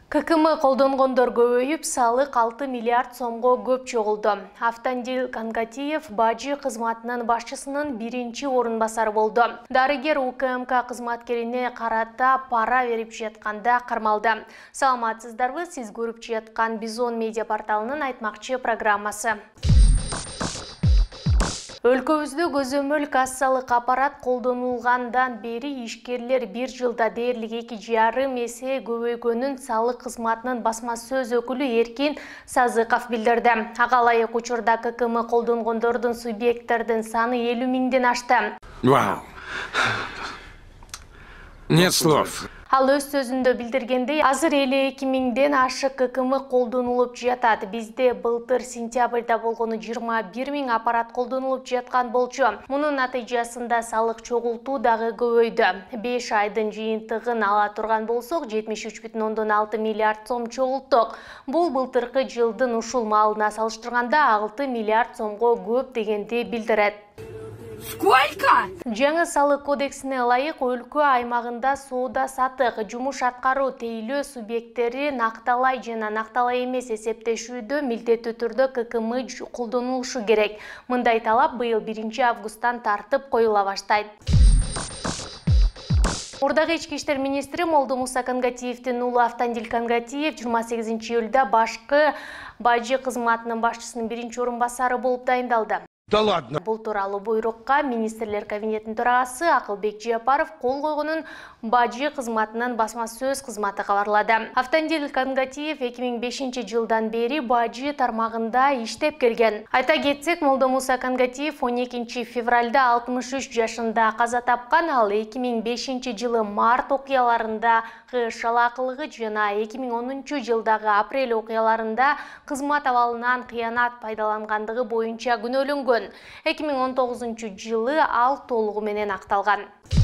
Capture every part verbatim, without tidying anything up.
ККМ колдонгондор көбөйүп, салык алты миллиард сомго көп чогулду. Автандил Кангатиев бажы кызматынын башчысынын биринчи орун басары болду. Дарыгер УКМК кызматкерине карата пара берип жатканда кармалды. Саламатсыздарбы, сиз көрүп жаткан Бизон медиа порталынын айтмакчы программасы. Өлкөбүздө көзөмөл кассалык аппарат колдонулгандан бери ишкерлер бир жылда дээрлик эки жарым эсе көбөйгөнүн салык кызматынын басма сөз өкүлү Эркин Сазыков билдирди. Ага ылайык учурда ККМ колдонгондордун субъекттердин саны элүү миңден ашты. Вау! Нет слов. Ал өз сөзүндө билдиргендей, азыр элүү эки миңден ашык ККМ колдонулуп жатат. Бизде былтыр сентябрда болгону жыйырма бир миң аппарат колдонулуп жаткан болчу. Мунун натыйжасында салык чогултуу дагы көбөйдү. беш айдын жыйынтыгын ала турган болсок, жетимиш үч бүтүн ондон алты миллиард сом чогулттук. Бул былтыркы жылдын ушул маалына салыштырганда алты миллиард сомго көп дегенди билдирет. Сколько? Жаңы салык кодексине ылайык өлкө аймагында соода сатык, жумуш аткаруу, тейлөө субъекттери накталай жана накталай эмес эсептешүүдө милдеттүү түрдө ККМ колдонулушу керек. Мындай талап быйыл биринчи августтан тартып коюла баштайт. Мурдагы ички иштер министри Молдомуса Кангатиевдин уулу Автандил Кангатиев жыйырма сегизинчи июлда башкы бажы кызматынын башчысынын биринчи орун басары болуп дайындалды. Да ладно. Бул тууралуу буйрукка министрлер кабинетинин төрагасы Акылбек Жапаров кол койгонун бажы кызматынын басма сөз кызматы кабарлады. Автандил Кангатиев эки миң бешинчи жылдан бери бажы тармагында иштеп келген. Айта кетсек, Молдомуса Кангатиев он экинчи февралда алтымыш үч жашында каза тапкан. Ал эки миң бешинчи жылы март окуяларында шалакылыгы жана эки миң онунчу жылдагы апрель окуяларында кызмат абалынан кыянат пайдалангандыгы боюнча күнөөлөнгөн. эки миң он тогузунчу жылы ал толугу менен акталган.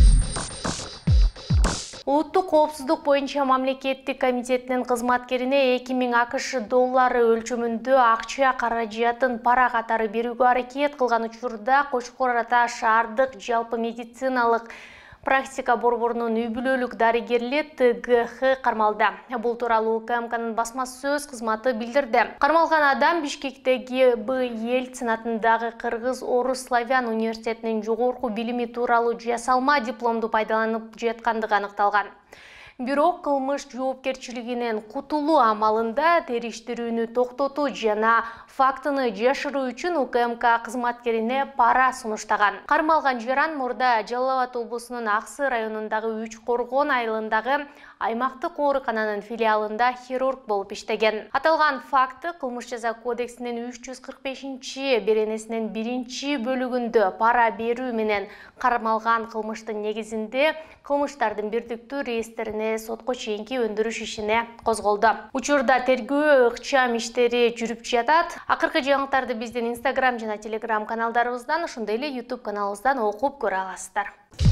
Улуттук коопсуздук боюнча мамлекеттик комитетинин кызматкерине эки миң АКШ доллары өлчөмүндө акча каражатын пара катары берүүгө аракет кылган учурда Кочкор Ата шаардык жалпы медициналык практика борборунун үй бүлөлүк дарыгерлер Т Г Х кармалды. Бул тууралуу УКМКнын басма сөз кызматы билдирди. Кармалган адам Бишкектеги Б Ельцин атындагы Кыргыз-Орус Славян университетинин жогорку билими тууралуу жасалма дипломду пайдаланып жаткандыгы аныкталган. Бирок кылмыш жоопкерчилигинен кутулуу амалында териштирүүнү токтотуу жана фактыны жашыруу үчүн УКМК кызматкерине пара сунуштаган. Кармалган жаран мурда Жалал Абад облусунун Аксы районундагы Үч Коргон айылындагы аймактык оорукананын филиалында хирург болуп иштеген. Аталган факты кылмыш жаза кодексинин үч жүз кырк бешинчи беренесинин биринчи бөлүгүндө пара берүү менен кармалган кылмыштын негизинде кылмыштардын бирдиктүү реестрине сотко чейинки өндүрүш ишине козголду. Учурда тергөө ыкчам иштери жүрүп жатат. Акыркы жаңылыктарды биздин Instagram жана Telegram каналдарыбыздан, ошондой эле YouTube каналыбыздан окуп көрө аласыздар.